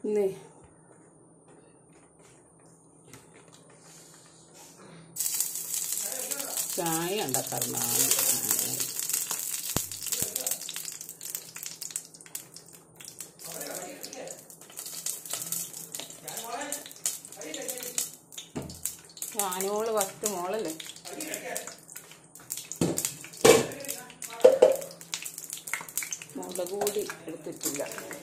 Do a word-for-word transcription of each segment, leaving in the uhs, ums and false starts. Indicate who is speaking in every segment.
Speaker 1: ഇന്ന് ചായ ഉണ്ടാക്കാറുണ്ടാണ്. ഞാനോള് ഫസ്റ്റ് മോളല്ലേ. മുളക് പൊടി എടുത്തിട്ടില്ല.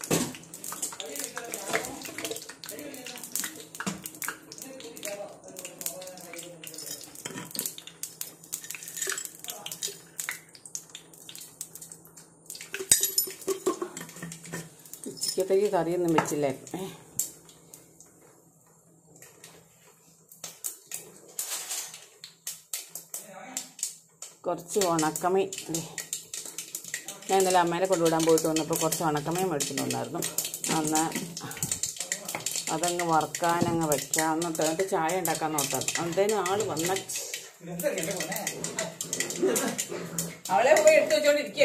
Speaker 1: ഉച്ചക്കത്തേക്ക് കറിയൊന്നും വെച്ചില്ലായിരുന്നു. കുറച്ച് ഉണക്കമീൻ അല്ലേ, ഞാൻ ഇന്നലെ അമ്മേനെ കൊണ്ടുവിടാൻ പോയിട്ട് വന്നപ്പോൾ കുറച്ച് ഉണക്കമീൻ മേടിച്ചിട്ട് വന്നായിരുന്നു. അന്ന് അതങ്ങ് വറുക്കാനങ്ങ് വെക്കാം എന്നിട്ട് എന്നിട്ട് ചായ ഉണ്ടാക്കാൻ നോക്കാം. അന്നേരം ആള് വന്ന അവളെ പോയി എടുത്തു വെച്ചോണ്ടിരിക്കേ.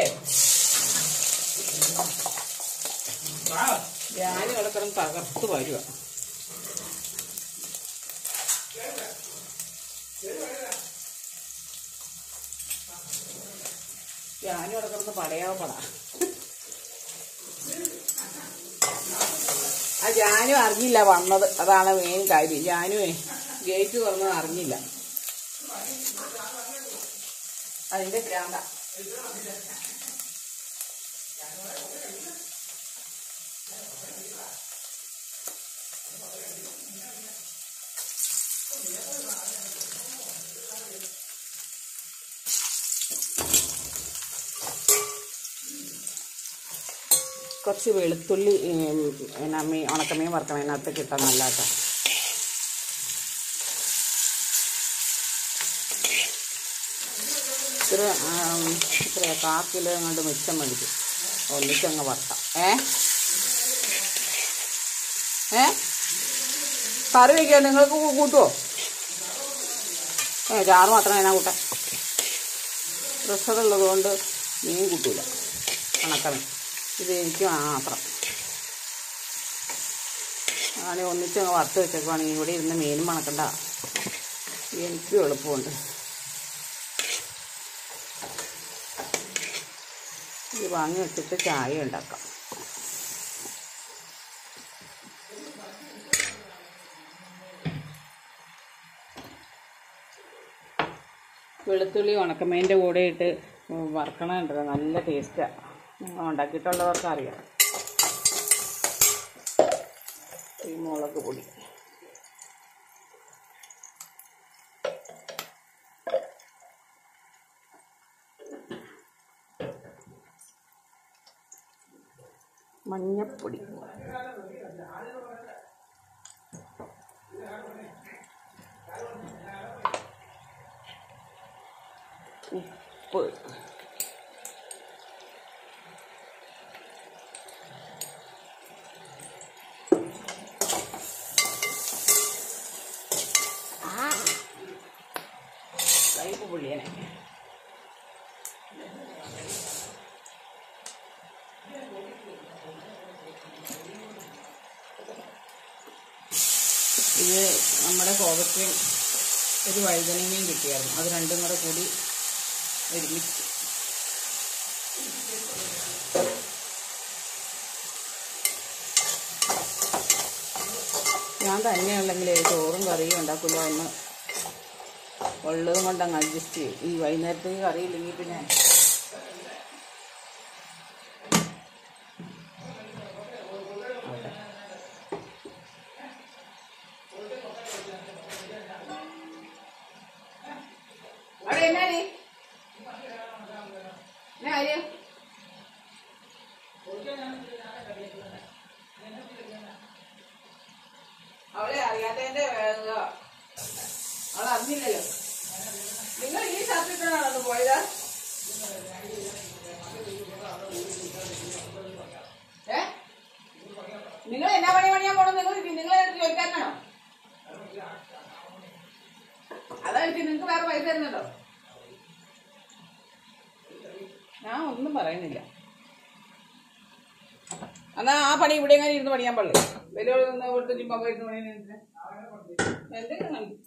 Speaker 1: ഞാനും അവിടെ കിടന്ന് തകർത്ത് വരുക. ഞാനും അവിടെ കിടന്ന് പടയാവ പട. ആ ജാനും അറിഞ്ഞില്ല വന്നത്, അതാണ് മെയിൻ കാര്യം. ജാനുവേ ഗേറ്റ് തുറന്നത് അറിഞ്ഞില്ല. അതിന്റെ പ്രാന്ത. കുറച്ച് വെളുത്തുള്ളി പിന്നെ മീൻ ഉണക്കമീൻ വറുക്കണം, അതിനകത്ത് കിട്ടാൻ നല്ല കേട്ടോ. ഇത്ര ഇത്ര കാ കിലോ അങ്ങോട്ട് മിച്ചം മേടിക്കും, ഒന്നിച്ചങ്ങ് വറുക്കാം. ഏ ഏ കറി വയ്ക്കുക നിങ്ങൾക്ക് കൂട്ടുമോ? ഏ ചാറ് മാത്രമേ ഞാൻ കൂട്ടാം. പ്രഷറുള്ളത് കൊണ്ട് മീൻ കൂട്ടൂല, ഉണക്കമീൻ. ഇത് എനിക്ക് മാത്രം ആണെങ്കിൽ ഒന്നിച്ചങ്ങ് വറുത്ത് വെച്ചേക്കുവാണെങ്കിൽ ഇവിടെ ഇരുന്ന് മീനും മണക്കണ്ട, എനിക്കും എളുപ്പമുണ്ട്. ഇത് വാങ്ങി വെച്ചിട്ട് ചായ ഉണ്ടാക്കാം. വെളുത്തുള്ളി ഉണക്കമീൻ്റെ കൂടെ ഇട്ട് വറുക്കണമുണ്ടല്ലോ, നല്ല ടേസ്റ്റാണ്. ഉണ്ടാക്കിയിട്ടുള്ളവർക്ക് അറിയാം. ഈ മുളക് പൊടി, മഞ്ഞപ്പൊടി, ഉപ്പ്, കൈപ്പ് പുളിയനെ, ഇത് നമ്മുടെ കോവയ്ക്കയും ഒരു വഴുതനങ്ങയും കിട്ടിയായിരുന്നു, അത് രണ്ടും കൂടെ കൂടി ഒരുമിച്ച്. ഞാൻ തന്നെയുണ്ടെങ്കിൽ ചോറും കറിയും ഉണ്ടാക്കില്ല, ഒന്ന് ഉള്ളതും കൊണ്ടങ്ങ് അഡ്ജസ്റ്റ് ചെയ്യും. ഈ വൈകുന്നേരത്തേക്ക് കറിയില്ലെങ്കിൽ പിന്നെ അവിടെ എന്നാടി കാര്യം അവളെ അറിയാത്തതിന്റെ അവൾ അറിഞ്ഞില്ലല്ലോ. നിങ്ങൾ ഈ ഷർട്ടിട്ടാണോ അത് പോയത്? ഏ നിങ്ങൾ എന്നാ പണി പണിയാൻ പോണം? നിങ്ങൾ നിങ്ങളെ ചോദിക്കാനാണോ? അതായിരിക്കും നിങ്ങൾക്ക് വേറെ പൈസ തരുന്നുണ്ടോ? ഞാൻ ഒന്നും പറയുന്നില്ല. എന്നാ ആ പണി ഇവിടെ എങ്ങനെ ഇരുന്ന് പണിയാൻ പാടില്ല. വലിയ കൊടുത്ത് ചുമ്മാ ഇരുന്ന് പണി എന്തെങ്കിലും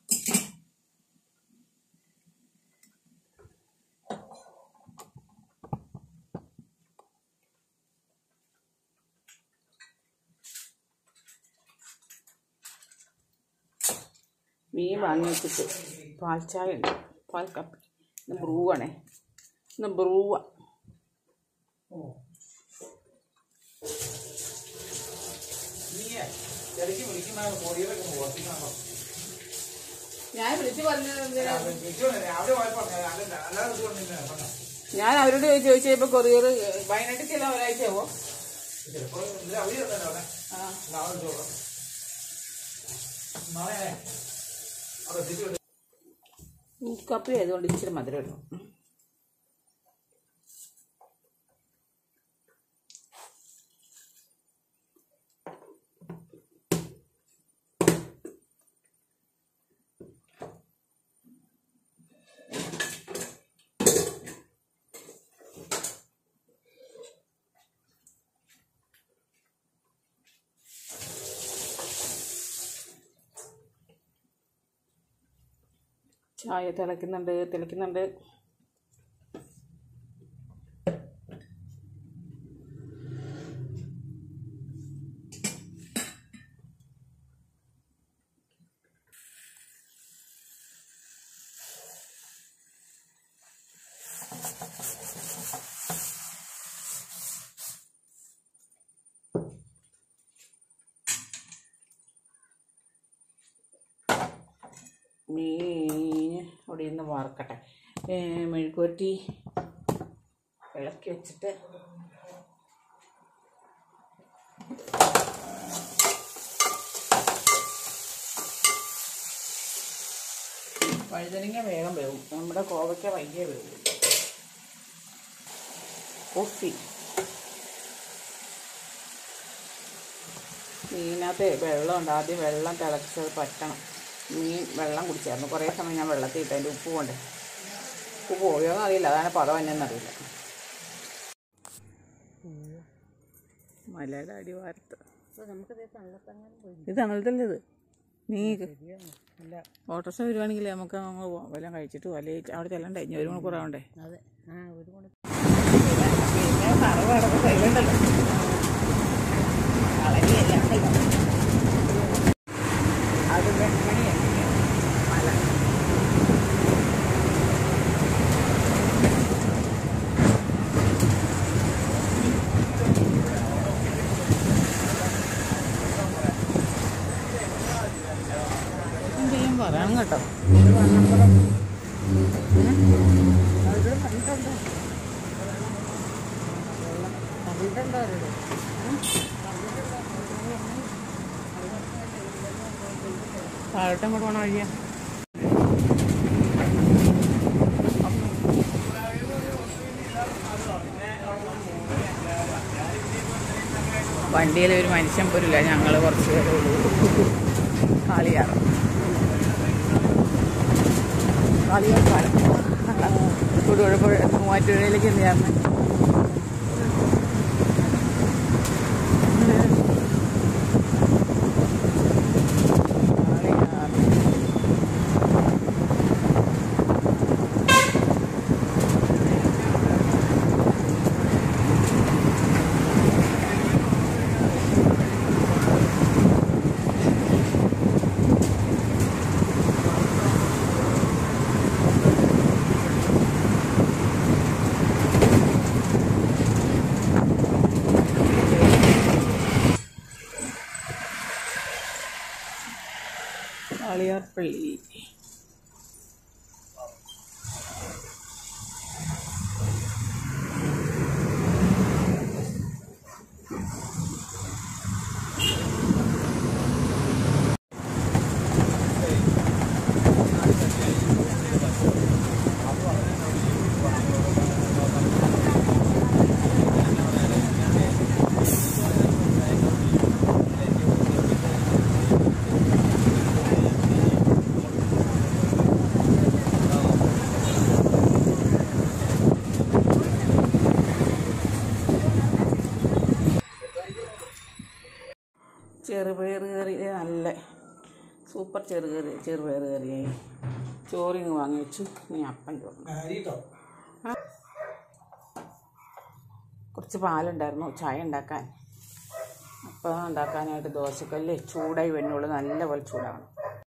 Speaker 1: മീൻ വാങ്ങി വെച്ചിട്ട് പാൽച്ചായ ഉണ്ട്, പാൽ കപ്പി. ഇന്ന് ബ്രൂവാണേ, ഇന്ന് ബ്രൂവ. ഞാൻ വിളിച്ചു പറഞ്ഞത് ഞാൻ അവരോട് ചോദിച്ചപ്പോ കൊറിയർ വയനാട്ടിൽ ഒരാഴ്ച ആവോ? കപ്പി ആയതുകൊണ്ട് ഇച്ചിരി മധുരം ഇടും. ചായ തിളയ്ക്കുന്നുണ്ട് തിളയ്ക്കുന്നുണ്ട് മീൻ അവിടെ നിന്ന് വറക്കട്ടെ. മെഴുകുവരട്ടി ഇളക്കി വെച്ചിട്ട് വഴുതനങ്ങ വേഗം വേവും, നമ്മുടെ കോവയ്ക്ക വൈകിയ വേവും. കോഫി മീനകത്ത് വെള്ളമുണ്ട്, ആദ്യം വെള്ളം തിളച്ചത് പറ്റണം. മീൻ വെള്ളം കുടിച്ചായിരുന്നു, കുറേ സമയം ഞാൻ വെള്ളത്തിൽ ഇട്ട് അതിൻ്റെ ഉപ്പ് കൊണ്ട്. ഉപ്പ് പോയോന്ന് അറിയില്ല, അതാണ് പദം എന്നറിയില്ല. മലയുടെ അടിവാരത്ത് ഇത് തണലത്തല്ലേ ഇത്. നീ ഓട്ടോറിക്ഷ വരുവാണെങ്കിൽ നമുക്ക് അങ്ങ് പോവാം, വല്ലതും കഴിച്ചിട്ട് വല അവിടെ ചെല്ലണ്ടേ, ഇനി ഒരു മണിക്കൂർ ആവണ്ടേ. പിന്നെ പറവ് അടക്കം കയ്യിലുണ്ടല്ലോ, കളരിയല്ല അത് വെൺമണിയാണ് മല. എന്തെങ്കിലും പറയണം കേട്ടോ. താഴോട്ടും കൂടെ പോകണ വഴിയാ. വണ്ടിയിൽ ഒരു മനുഷ്യൻ പോരില്ല, ഞങ്ങൾ കുറച്ച് പേരേ ഉള്ളൂ. കാളിയാറ് കാളിയാർ പാലം തൊടുപുഴ മൂവാറ്റുപുഴയിലേക്ക് എന്ന് ചേർന്ന് കാളിയാർപ്പള്ളി. ചെറുപയർ കറി നല്ല സൂപ്പർ ചെറുകറി ചെറുപയർ കറിയായി. ചോറിങ് വാങ്ങി വെച്ചു. ഇനി അപ്പം ചോറ്. കുറച്ച് പാലുണ്ടായിരുന്നു ചായ ഉണ്ടാക്കാൻ. അപ്പം ഉണ്ടാക്കാനായിട്ട് ദോശക്കല്ല് ചൂടായി വെണ്ണുള്ളൂ, നല്ലപോലെ ചൂടാവണം.